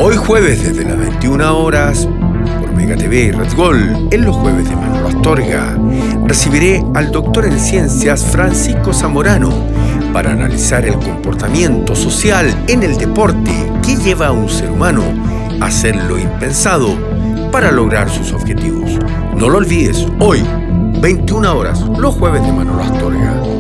Hoy jueves desde las 21 horas por Mega TV y Red Gol, en los jueves de Manolo Astorga, recibiré al doctor en ciencias Francisco Zamorano para analizar el comportamiento social en el deporte que lleva a un ser humano a hacer lo impensado para lograr sus objetivos. No lo olvides, hoy, 21 horas, los jueves de Manolo Astorga.